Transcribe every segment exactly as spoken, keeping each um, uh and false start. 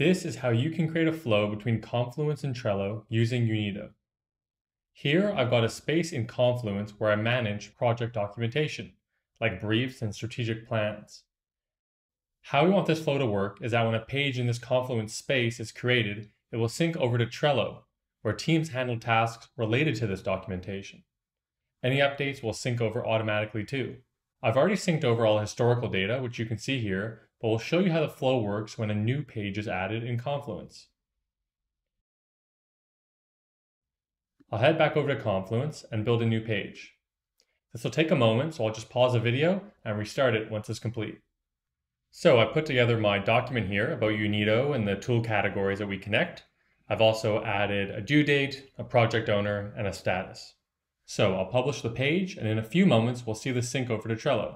This is how you can create a flow between Confluence and Trello using Unito. Here I've got a space in Confluence where I manage project documentation, like briefs and strategic plans. How we want this flow to work is that when a page in this Confluence space is created, it will sync over to Trello, where teams handle tasks related to this documentation. Any updates will sync over automatically too. I've already synced over all historical data, which you can see here, but we'll show you how the flow works when a new page is added in Confluence. I'll head back over to Confluence and build a new page. This will take a moment, so I'll just pause the video and restart it once it's complete. So I put together my document here about Unito and the tool categories that we connect. I've also added a due date, a project owner, and a status. So I'll publish the page, and in a few moments we'll see the sync over to Trello.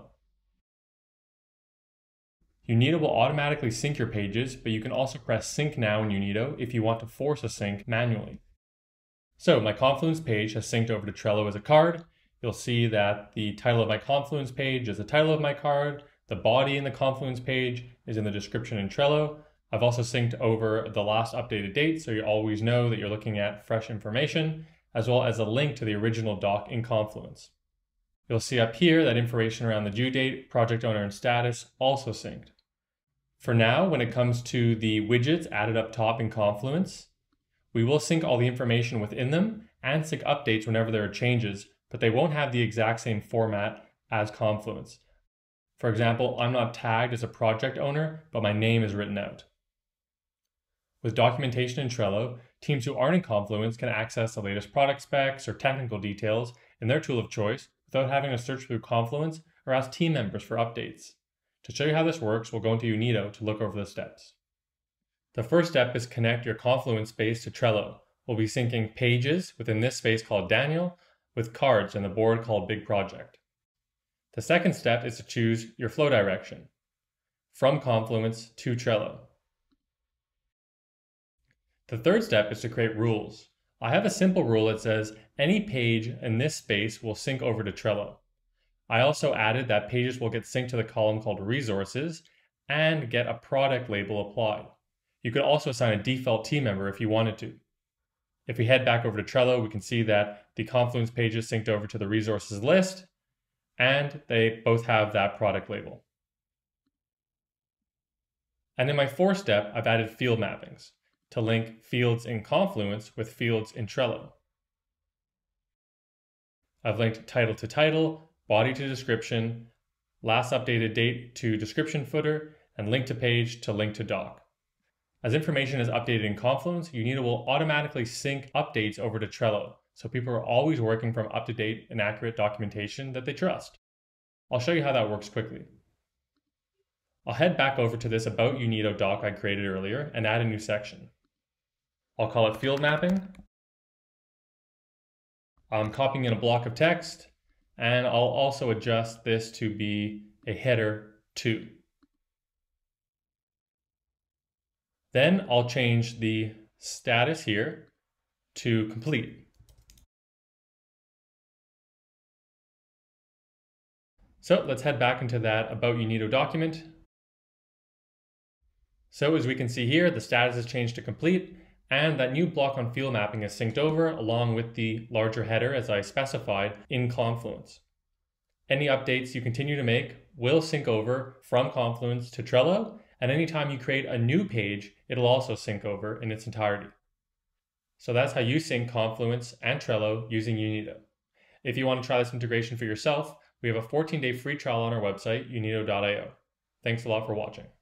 Unito will automatically sync your pages, but you can also press Sync Now in Unito if you want to force a sync manually. So my Confluence page has synced over to Trello as a card. You'll see that the title of my Confluence page is the title of my card. The body in the Confluence page is in the description in Trello. I've also synced over the last updated date, so you always know that you're looking at fresh information, as well as a link to the original doc in Confluence. You'll see up here that information around the due date, project owner, and status also synced. For now, when it comes to the widgets added up top in Confluence, we will sync all the information within them and sync updates whenever there are changes, but they won't have the exact same format as Confluence. For example, I'm not tagged as a project owner, but my name is written out. With documentation in Trello, teams who aren't in Confluence can access the latest product specs or technical details in their tool of choice without having to search through Confluence or ask team members for updates. To show you how this works, we'll go into Unito to look over the steps. The first step is connect your Confluence space to Trello. We'll be syncing pages within this space called Daniel with cards in the board called Big Project. The second step is to choose your flow direction from Confluence to Trello. The third step is to create rules. I have a simple rule that says any page in this space will sync over to Trello. I also added that pages will get synced to the column called resources and get a product label applied. You could also assign a default team member if you wanted to. If we head back over to Trello, we can see that the Confluence pages synced over to the resources list, and they both have that product label. And in my fourth step, I've added field mappings to link fields in Confluence with fields in Trello. I've linked title to title, body to description, last updated date to description footer, and link to page to link to doc. As information is updated in Confluence, Unito will automatically sync updates over to Trello, so people are always working from up-to-date and accurate documentation that they trust. I'll show you how that works quickly. I'll head back over to this About Unito doc I created earlier and add a new section. I'll call it Field Mapping. I'm copying in a block of text, and I'll also adjust this to be a header two. Then I'll change the status here to complete. So let's head back into that About Unito document. So as we can see here, the status is changed to complete, and that new block on field mapping is synced over along with the larger header as I specified in Confluence. Any updates you continue to make will sync over from Confluence to Trello, and anytime you create a new page, it'll also sync over in its entirety. So that's how you sync Confluence and Trello using Unito. If you want to try this integration for yourself, we have a fourteen day free trial on our website, unito dot i o. Thanks a lot for watching.